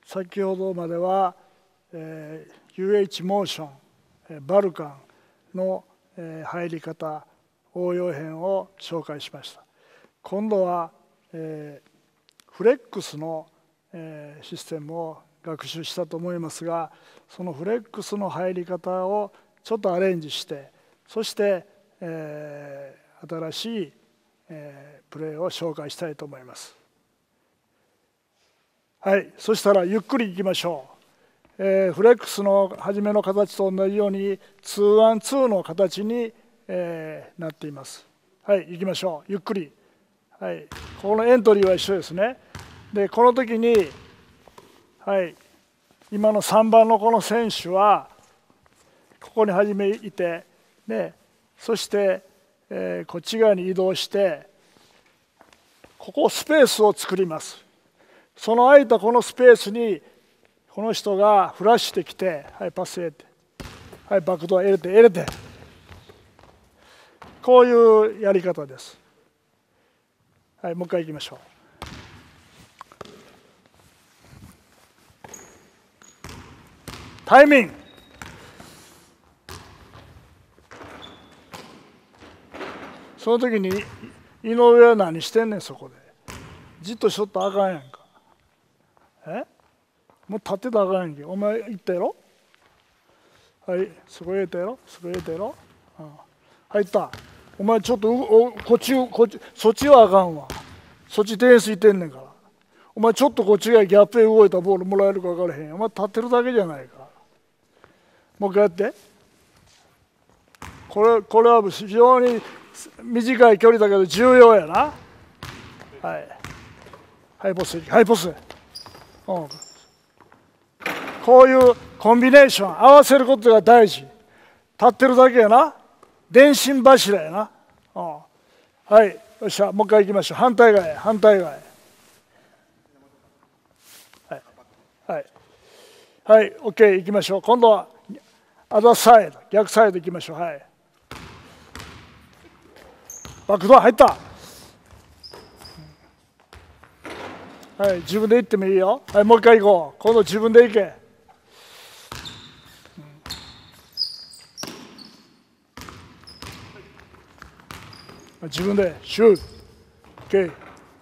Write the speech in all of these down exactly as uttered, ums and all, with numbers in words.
先ほどまでは、えー、ユーエイチ モーション、バルカンの、えー、入り方、応用編を紹介しました。今度は、えー、フレックスの、えー、システムを学習したと思いますが、そのフレックスの入り方をちょっとアレンジして、そして、えー、新しい、えー、プレーを紹介したいと思います。はい、そしたらゆっくりいきましょう。えー、フレックスの初めの形と同じようにツーワンツーの形に、えー、なっています。はい、いきましょう。ゆっくり。はい、このエントリーは一緒ですね。で、この時に、はい、今のさんばんのこの選手はここに初めいて、ね、そして、えー、こっち側に移動してここスペースを作ります。その空いたこのスペースにこの人がフラッシュできて、はい、パス入れて、はい、バックドア入れて入れて、こういうやり方です。はい、もう一回いきましょう。タイミング。その時に井上は何してんねん、そこで。じっとしとったらあかんやんか。えもう立ってたらあかんやんけ。お前言ったやろ。はい、そこ入れたやろ。そこ入れたやろ。うん、入った。お前ちょっとおこっちこっちそっちはあかんわ。そっち点数いってんねんから。お前ちょっとこっちがギャップへ動いたボールもらえるか分からへん。お前立ってるだけじゃないか。もう一回やって。これこれは非常に短い距離だけど重要やな。はい。ハイポス、ハイポス。うん。こういうコンビネーション合わせることが大事。立ってるだけやな。電信柱やな。うん。はい。よっしゃ、もう一回行きましょう。反対側へ、反対側へ。はい。はい。はい、OK、行きましょう。今度はアザーサイド、逆サイド行きましょう。はい。バックドア入った。はい、自分で行ってもいいよ。はい、もう一回行こう。今度自分で行け。うん、自分でシュート。OK。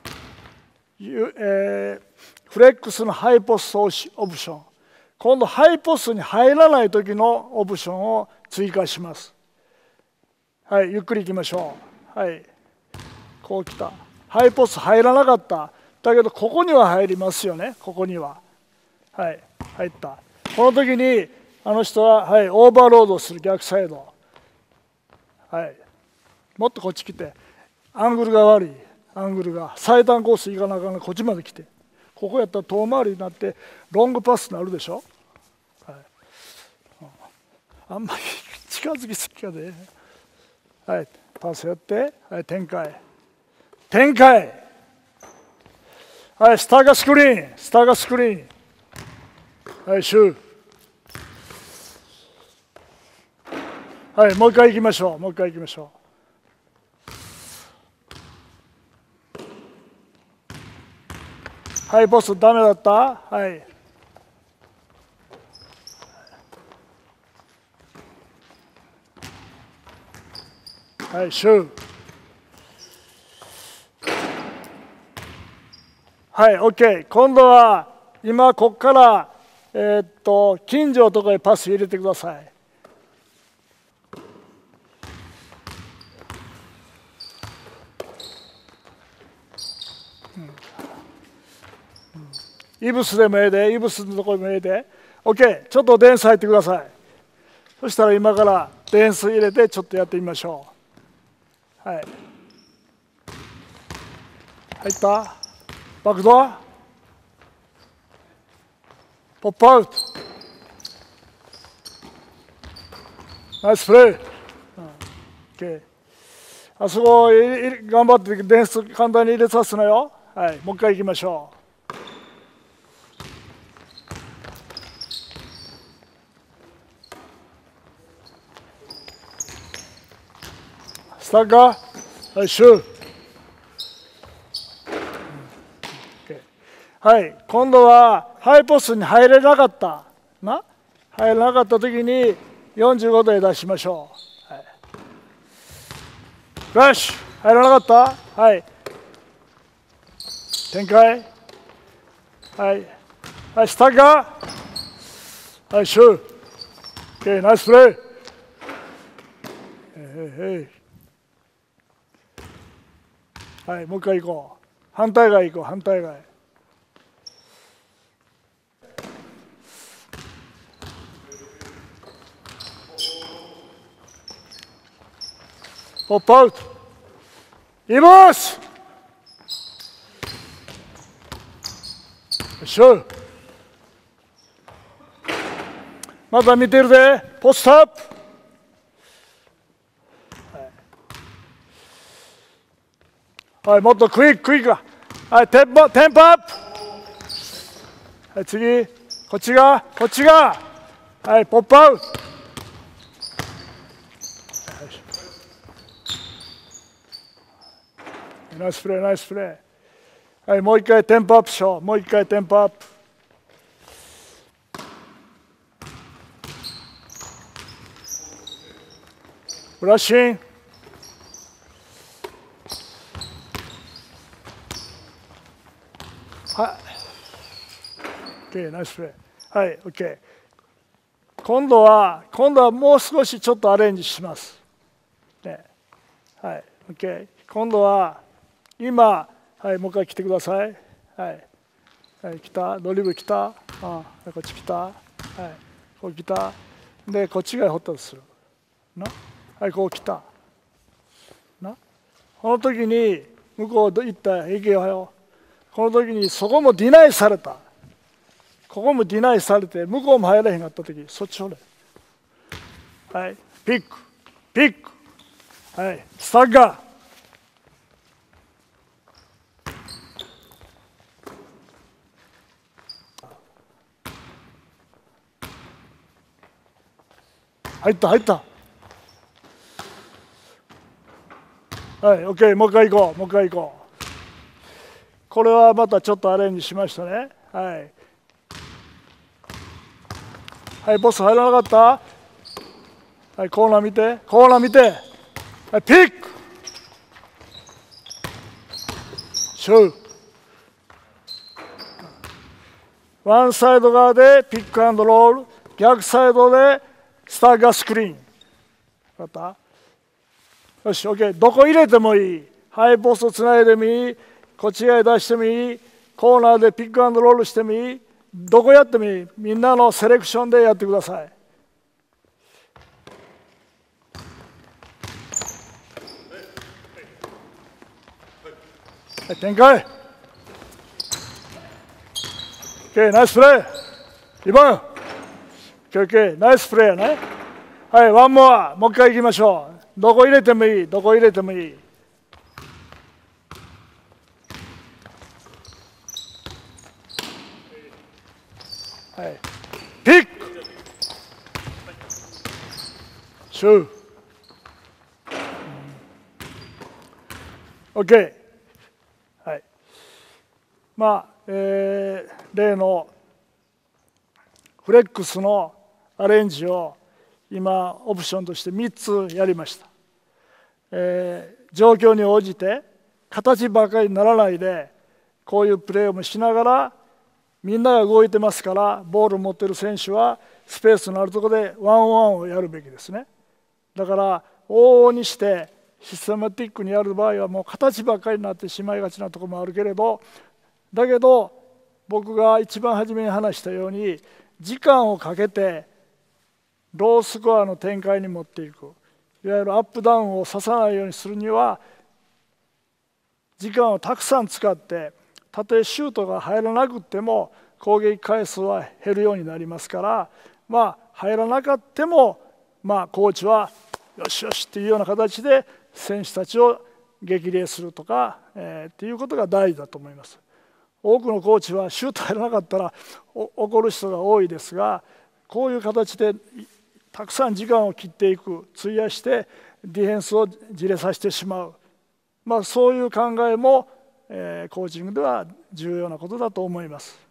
えー、フレックスのハイポストオプション。今度ハイポストに入らない時のオプションを追加します。はい、ゆっくり行きましょう。はい。こう来た。ハイポスト入らなかった。だけどここには入りますよね。ここには。はい、入った。この時にあの人は、はい、オーバーロードする逆サイド。はい。もっとこっち来て。アングルが悪い。アングルが最短コース行かなあかんのこっちまで来て。ここやったら遠回りになってロングパスになるでしょ。はい、あんまり近づきすぎかで。はい、パスやって、はい、展開。展開。はい、下がスクリーン、下がスクリーン。はい、シュー。はい、もう一回行きましょう。もう一回行きましょう。ハイポストダメだった？はい。はい、シュー。はい、OK。今度は、今ここから、えー、っと、近所のところへパス入れてください。うんうん、イブスでもええで、イブスのところでもええで。OK。ちょっとデンス入ってください。そしたら今からデンス入れてちょっとやってみましょう。はい。入った。バックドア。ポップアウト。ナイスプレー。OK。あそこ頑張ってデンス簡単に入れさすのよ。はい。もう一回行きましょう。スタッカー。はい、シュー。はい、今度はハイポストに入れなかったな、入れなかった時によんじゅうごどへ出しましょう。はい、フラッシュ入らなかった。はい、展開。はいはい、スタッガー。はい、シュー。OK、ナイスプレー。へいへい。はい、もう一回行こう。反対側行こう、反対側へ。ポップアウト。リバース。よっしゃ。また見てるで。ポストアップ。はい、もっとクイック、クイック。はい、テンポ、テンポアップ。はい、次。こっちが、こっちが。はい、ポップアウト。ナイスプレー、ナイスプレー。はい、もう一回テンポアップしよう。もう一回テンポアップ。ブラッシング。はい。OK、ナイスプレー。はい、OK。今度は、今度はもう少しちょっとアレンジします。ね、はい、OK。今度は、今、はい、もう一回来てください。はい。はい、来た。ドリブル来た。ああ、こっち来た。はい。こう来た。で、こっちがホットとする。な。はい、こう来た。な。この時に、向こう行った、行けよ。この時に、そこもディナイされた。ここもディナイされて、向こうも入らへんかった時、そっちほれ。はい。ピック。ピック。はい。スタッガー。入った入った。はい、OK、もう一回行こう、もう一回行こう。これはまたちょっとアレンジしましたね。はい。はい、ボス入らなかった。はい、コーナー見て、コーナー見て。はい、ピック。シュー。ワンサイド側でピックアンドロール、逆サイドでスターガースクリーン。分かった？よし、OK。どこ入れてもいい。ハイポストつないでもいい。こっち側へ出してもいい。コーナーでピックアンドロールしてもいい。どこやってもいい。みんなのセレクションでやってください。はい、展開。OK、ナイスプレー。リバウンド。OK、OK、ナイスプレーね。はい、ワンモア。もう一回行きましょう。どこ入れてもいい。どこ入れてもいい。はい。ピック。シュー。OK。はい。まあ、えー、例のフレックスのアレンジを今オプションとしてみっつやりました。えー、状況に応じて形ばかりにならないでこういうプレーをもしながらみんなが動いてますからボールを持っている選手はスペースのあるところでワンオンワンをやるべきですね。だから往々にしてシステマティックにやる場合はもう形ばっかりになってしまいがちなところもあるけれど、だけど僕が一番初めに話したように時間をかけてロースコアの展開に持っていく、いわゆるアップダウンをささないようにするには時間をたくさん使ってたとえシュートが入らなくても攻撃回数は減るようになりますから、まあ入らなかってもまあコーチはよしよしっていうような形で選手たちを激励するとか、えー、っていうことが大事だと思います。多くのコーチはシュート入らなかったら怒る人が多いですが、こういう形でたくさん時間を切っていく、費やしてディフェンスをじれさせてしまう、まあ、そういう考えも、えー、コーチングでは重要なことだと思います。